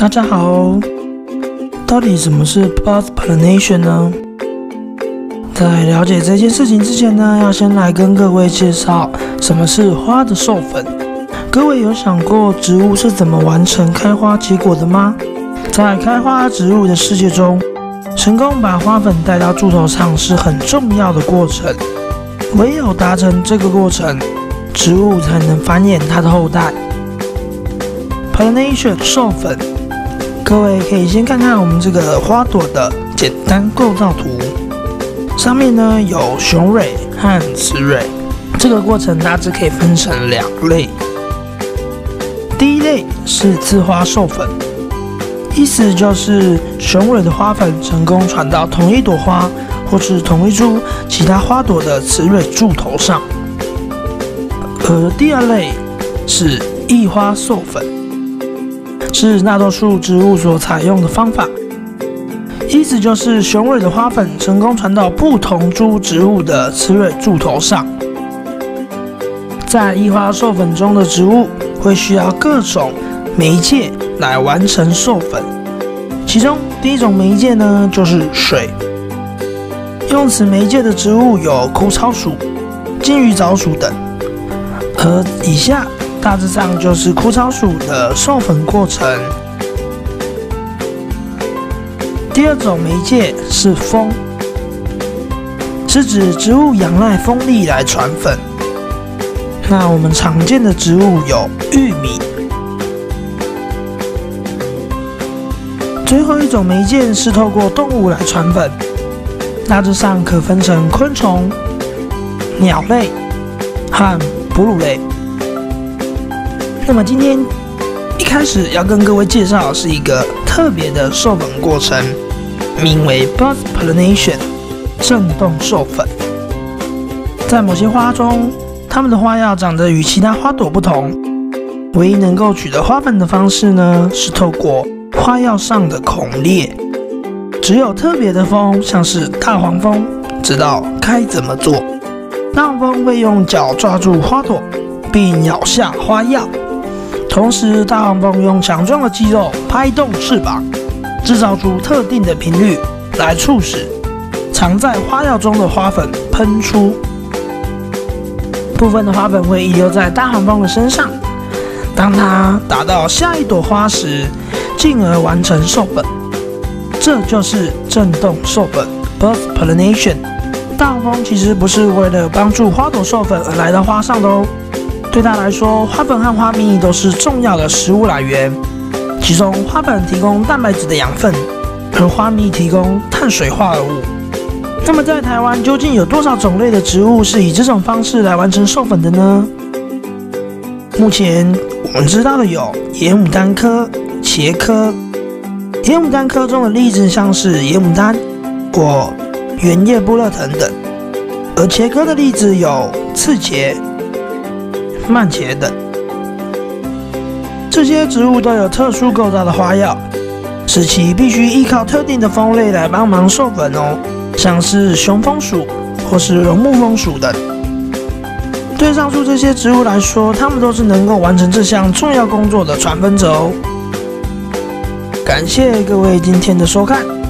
大家好，到底什么是 buzz pollination 呢？在了解这件事情之前呢，要先来跟各位介绍什么是花的授粉。各位有想过植物是怎么完成开花结果的吗？在开花植物的世界中，成功把花粉带到柱头上是很重要的过程。唯有达成这个过程，植物才能繁衍它的后代。pollination 授粉，各位可以先看看我们这个花朵的简单构造图，上面呢有雄蕊和雌蕊。这个过程大致可以分成两类。第一类是自花授粉，意思就是雄蕊的花粉成功传到同一朵花或是同一株其他花朵的雌蕊柱头上。而第二类是异花授粉，是大多数植物所采用的方法，意思就是雄蕊的花粉成功传到不同株植物的雌蕊柱头上。在异花授粉中的植物会需要各种媒介来完成授粉，其中第一种媒介呢就是水。用此媒介的植物有枯草属、金鱼藻属等，而以下大致上就是枯草属的授粉过程。第二种媒介是风，是指植物仰赖风力来传粉。那我们常见的植物有玉米。最后一种媒介是透过动物来传粉，大致上可分成昆虫、鸟类和哺乳类。那么今天一开始要跟各位介绍的是一个特别的授粉过程，名为 buzz pollination 振动授粉。在某些花中，它们的花药长得与其他花朵不同，唯一能够取得花粉的方式呢，是透过花药上的孔裂。只有特别的蜂，像是大黄蜂，知道该怎么做。大黄蜂会用脚抓住花朵，并咬下花药。同时，大黄蜂用强壮的肌肉拍动翅膀，制造出特定的频率，来促使藏在花药中的花粉喷出。部分的花粉会遗留在大黄蜂的身上，当它达到下一朵花时，进而完成授粉。这就是振动授粉 （buzz pollination）。大黄蜂其实不是为了帮助花朵授粉而来到花上的哦。对它来说，花粉和花蜜都是重要的食物来源，其中花粉提供蛋白质的养分，而花蜜提供碳水化合物。那么在台湾究竟有多少种类的植物是以这种方式来完成授粉的呢？目前我们知道的有野牡丹科、茄科。野牡丹科中的例子像是野牡丹或圆叶布勒藤等，而茄科的例子有刺茄、蔓茄等。这些植物都有特殊构造的花药，使其必须依靠特定的蜂类来帮忙授粉哦，像是雄蜂属或是绒木蜂属等。对上述这些植物来说，它们都是能够完成这项重要工作的传粉者哦。感谢各位今天的收看。